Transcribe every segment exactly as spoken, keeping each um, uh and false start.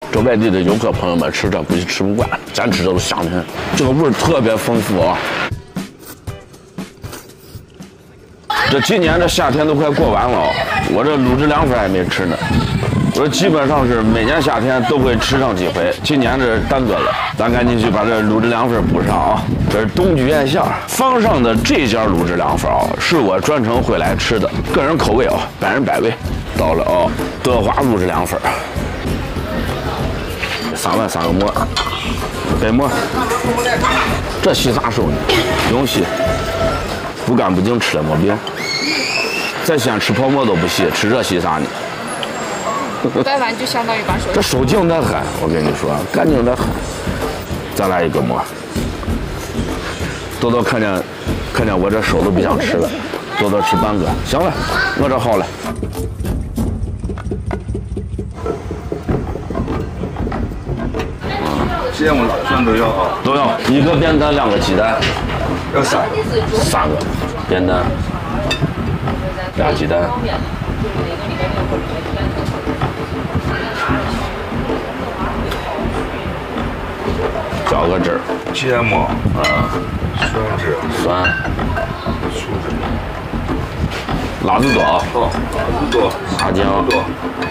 这外地的游客朋友们吃这估计吃不惯，咱吃这都香甜，这个味儿特别丰富啊。这今年这夏天都快过完了，我这卤汁凉粉还没吃呢。我基本上是每年夏天都会吃上几回，今年这耽搁了，咱赶紧去把这卤汁凉粉补上啊！这是东菊宴馅，方上的这家卤汁凉粉啊，是我专程会来吃的，个人口味啊，百人百味。到了啊，德华卤汁凉粉，三碗三个馍，白馍，这洗啥时候呢？不用洗，不干不净吃了没别。在西安吃泡馍都不洗，吃这洗啥呢？ 白碗就相当于把手。 这手净得很，我跟你说，干净得很。再来一个馍。多多看见，看见我这手都不想吃了，多多吃半个。行了，我这好了。 鸡蛋我全都要啊， 都要一个便当，两个鸡蛋。 要三个。 三个便当，俩鸡蛋。浇个汁儿， 芥末啊， 酸汁， 酸， 醋汁， 辣子多啊， 好，辣子多， 辣椒多，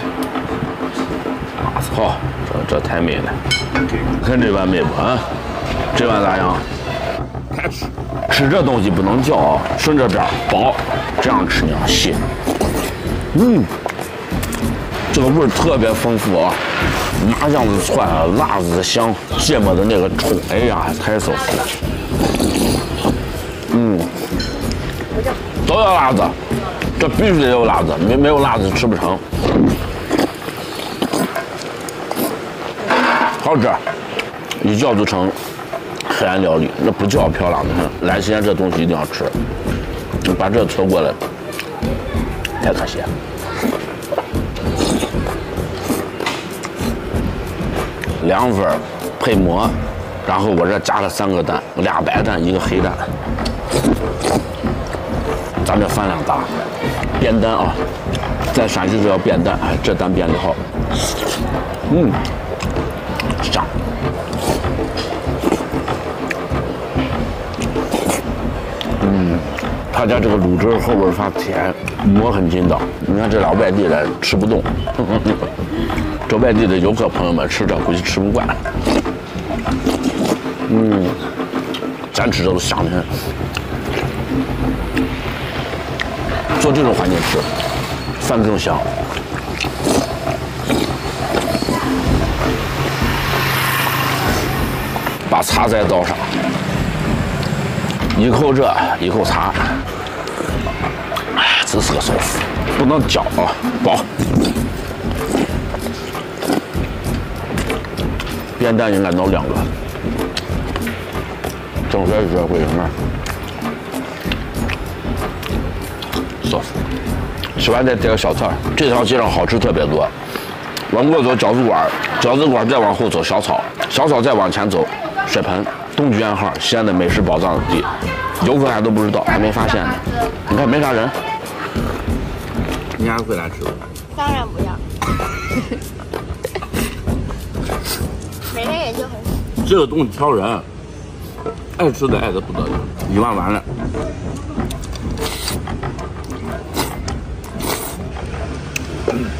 辣子好，这这太美了。看这碗美不啊？这碗咋样？吃这东西不能嚼啊，顺这边薄，这样吃呢细。嗯，这个味儿特别丰富啊。麻酱子窜，辣子香，芥末的那个冲，哎呀，太舒服了。嗯，都要辣子，这必须得有辣子，没没有辣子吃不成。好吃，一叫就成黑暗料理，那不叫漂亮的很。来西安这东西一定要吃，你把这错过了，太可惜了。凉粉配馍，然后我这加了三个蛋，俩白蛋，一个黑蛋。咱这饭量大，煸蛋啊，在陕西这叫煸蛋，哎，这蛋煸的好。嗯，香。嗯，他家这个卤汁后边发甜，馍很筋道。你看这俩外地人吃不动。这外地的游客朋友们吃这估计吃不惯。嗯，咱吃这都香甜。做这种环境吃，饭更香。把茶再倒上，一口这，一口茶，哎，这是个舒服，不能嚼啊，饱。煸蛋应该弄两个，整出来热会什么？舒服。吃完再点个小菜，这条街上好吃特别多。往过走饺子馆，饺子馆再往后走小草，小草再往前走水盆，东菊宴号，西安的美食宝藏地，游客还都不知道，还没发现呢。你看没啥人，你还会来吃吗？ 当然不要。每天也就很少。 这个东西挑人，爱吃的爱的不得了，一碗完了。嗯